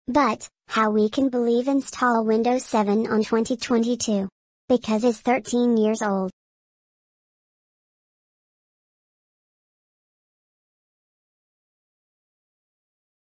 But, how we can believe install Windows 7 on 2022? Because it's 13 years old.